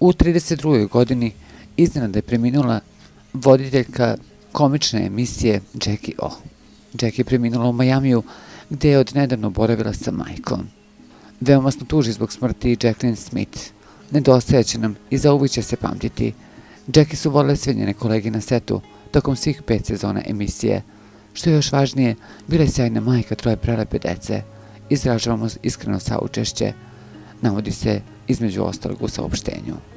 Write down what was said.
U 32. godini iznenada je preminula voditeljka komične emisije Jackie O. Jackie je preminula u Majamiju, gde je odnedavno boravila sa majkom. Veoma smo tuži zbog smrti Jacqueline Smith. Nedostajaće nam i zauvijek će se pamtiti. Jackie su volele sve njene kolege na setu tokom svih 5 sezona emisije. Što je još važnije, bila je sjajna majka 3 prelepe dece. Izražavamo iskreno saučešće, navodi se između ostalog u saopštenju.